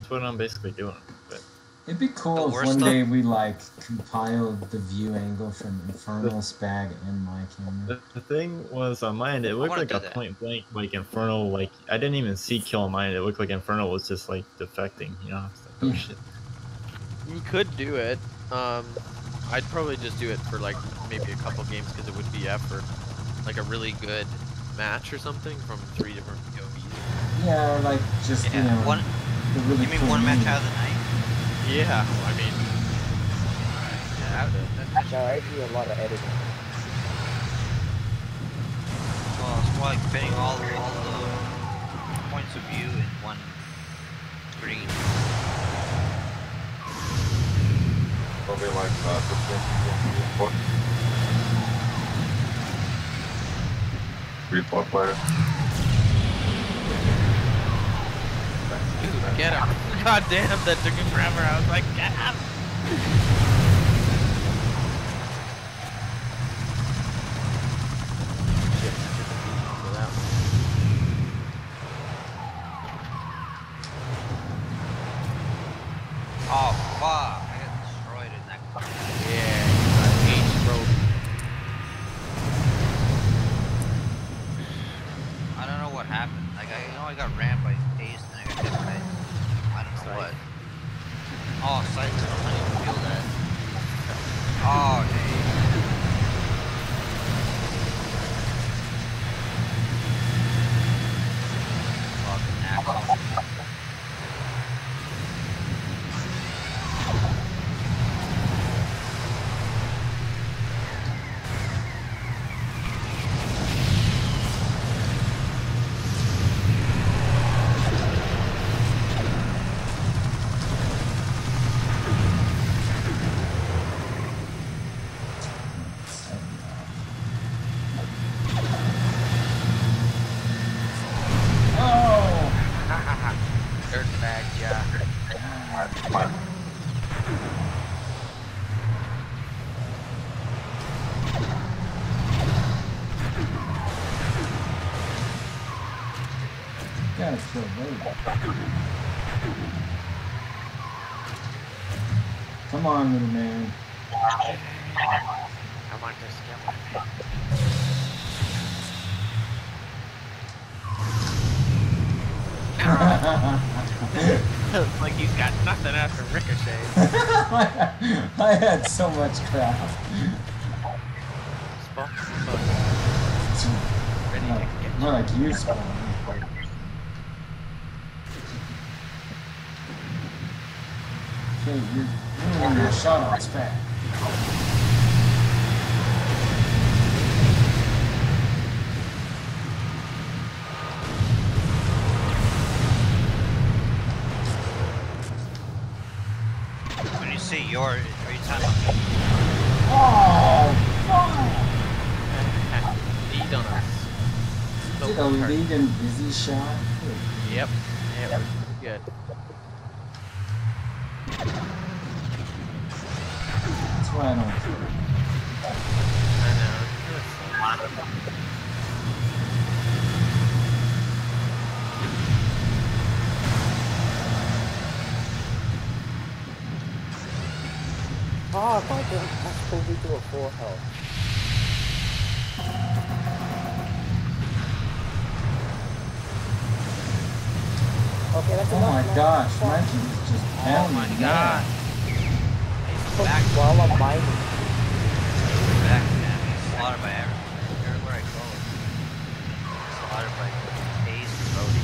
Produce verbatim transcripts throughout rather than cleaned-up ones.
That's what I'm basically doing. But it'd be cool if one day we like compiled the view angle from Infernal, Spag, and my camera. The, the thing was on mine, it looked like a that. point blank, like Infernal. Like I didn't even see kill on mine. It looked like Infernal was just like defecting. You know, it's like oh Yeah. shit. You could do it. Um, I'd probably just do it for like maybe a couple games because it would be effort, like a really good match or something from three different P O Vs. Yeah, or like just yeah. you know. One. Really you mean cool one match movie. out of the night? Yeah, I mean, yeah, that, no, I do a lot of editing. Well, it's more like fitting all all the points of view in one screen. Probably like uh, fifteen, three, four players. dude, get him! God damn, that took him forever. I was like, get him! Oh fuck! I got destroyed in that car. Yeah, H broke. I don't know what happened. Like I you know I got rammed by Ace and I got hit by I don't know what. Oh, sights! I don't even feel that. Oh, hey. Fucking asshole. Dirtbag, yeah. Gotta kill Logan. Come on, little man. I want to skip like he's got nothing after Ricochet. I had so much crap. Spot, spot. Ready More, to get more like you spawn. Okay, you're ruining your shot on Spag. When you say your, are you talking about me? Oh, lead on us. fuck! Did a lead and busy shot? Yep. Yeah, we're pretty good. That's why I don't care. I know. Oh, if I didn't, that's probably do a full health. Okay, that's Oh enough. my gosh, Mikey is just Oh pounding my me. god. Back, While I'm mining. back, man. He's slaughtered by everyone. Everywhere I go. Slaughtered by Ace and Brody.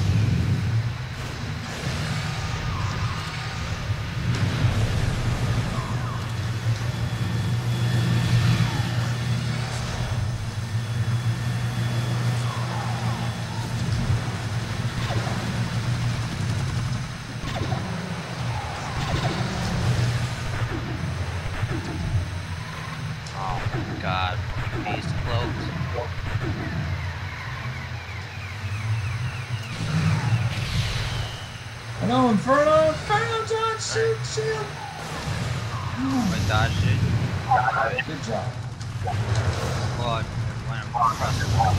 Oh my god. Ace cloaked. Hello, Inferno! Inferno, John! Shoot, shoot! I dodged it. Good job. Well, I went across the wall.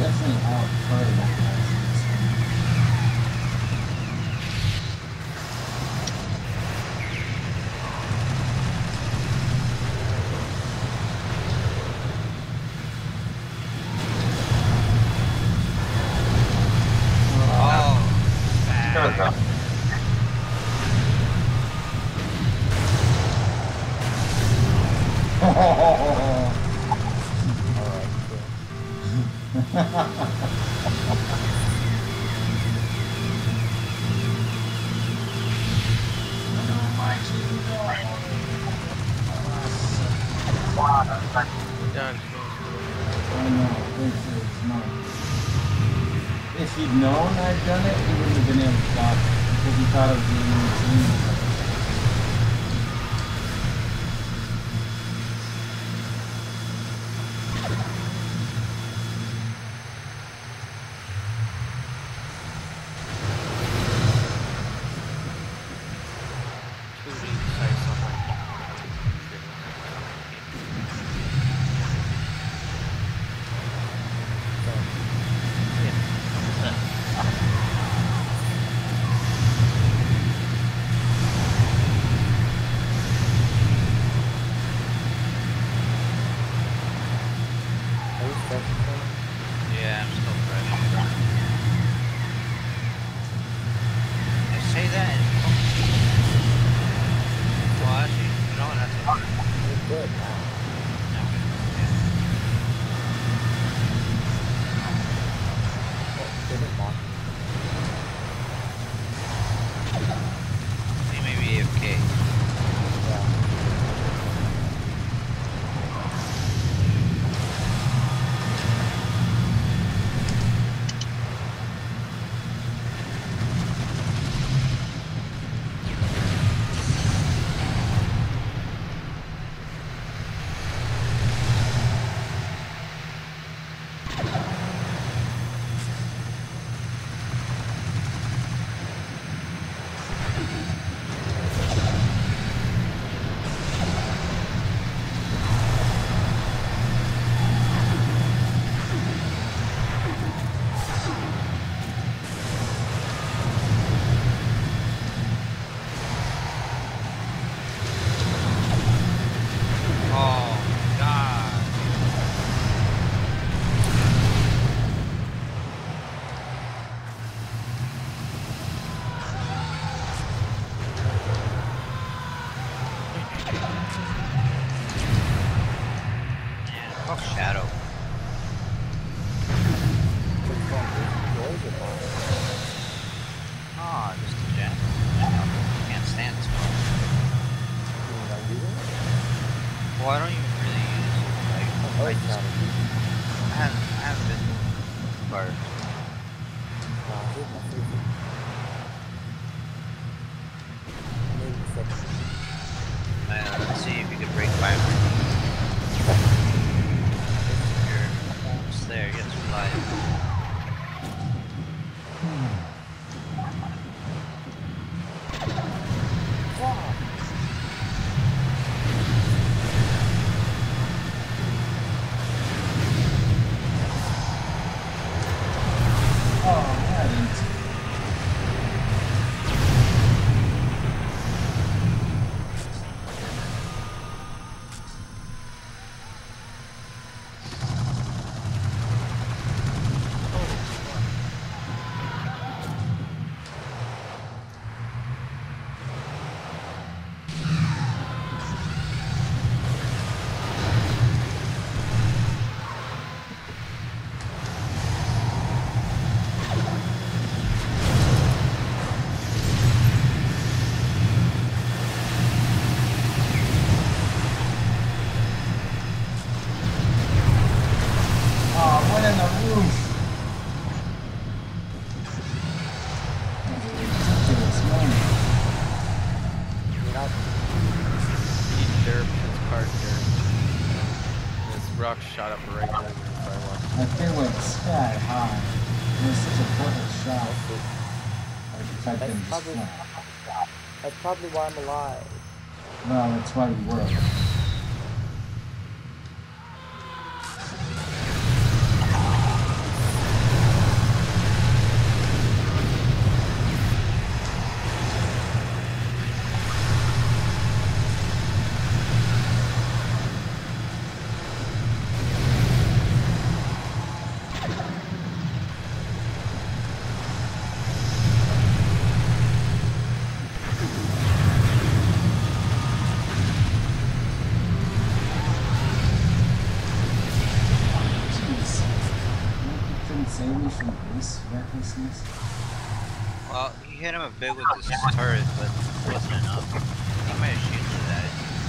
definitely outplayed that guy. If he'd known I'd done it, he wouldn't have been able to stop it because he thought it was the routine. Yeah, I'm still fresh. I say that. Well, actually, you know what? That's okay. You're good now. Oh, didn't mark. He may be A F K. Yeah. Shadow. Ah, just a jet. Can't stand this one. Well, I don't even really use it. Like, I just, I haven't, I haven't been first. Man, let's see if you can break five. You're almost there. You have to survive. Rock shot up right there. That thing went sky high. It was such a perfect shot. Like, the fact that it just probably, that's probably why I'm alive. Well, that's why we were. save me from Ace recklessness? Well, he hit him a bit with this turret, but it wasn't enough. He might have shielded that.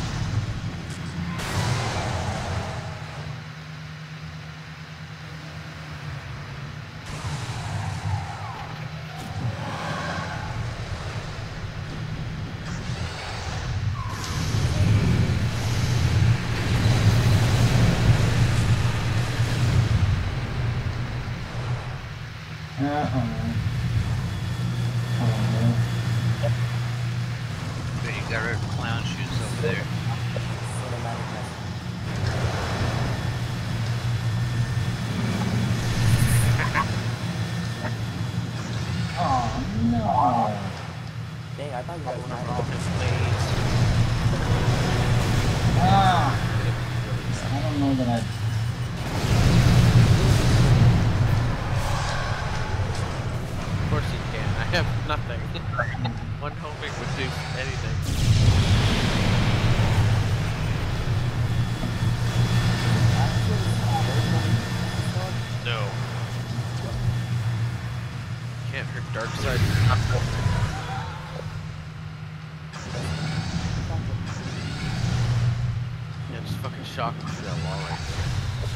Uh-oh. But you got rid of clown shoes over there. Cinematic message. Oh no! Dang, I thought you guys One had of all it. his blades. Ah! It would be really I tough. don't know that I. Of course you can. I have nothing. One homing would do anything. No. Can't hurt dark side. Yeah, just fucking shock him through that wall right there.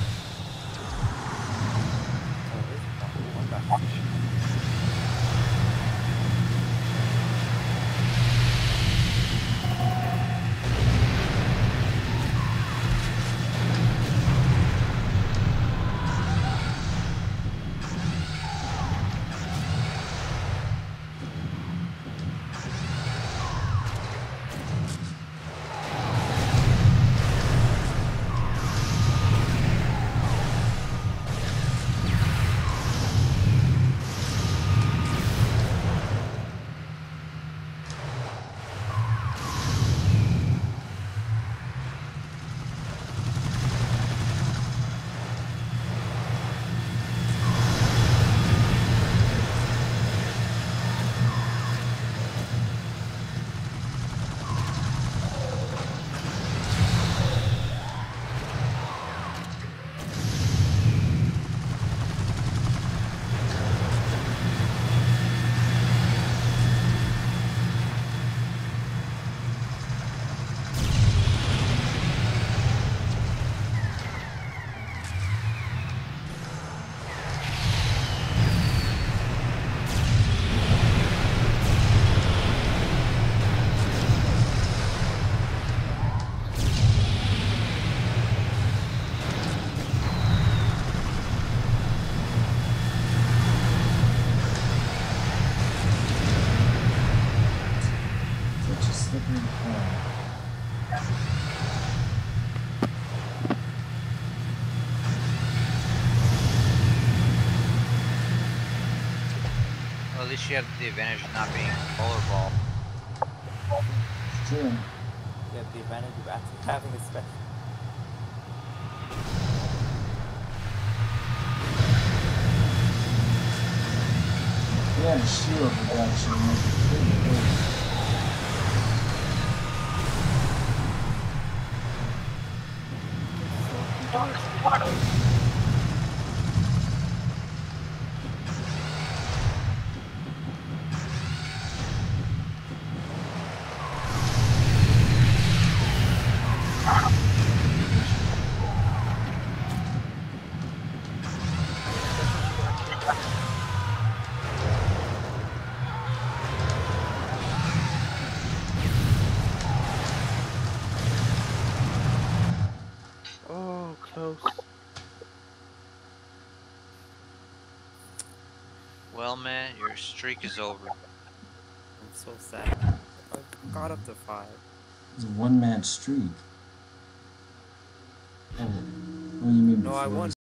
Such a slippery pole. Well, at least you have the advantage of not being rollerball. It's true. You have the advantage of actually having a special. If we had a shield, we could actually make it pretty big. Oh, close. Well, man, your streak is over. I'm so sad. I got up to five. It's a one-man streak. Oh, what do you mean No, I before won. this?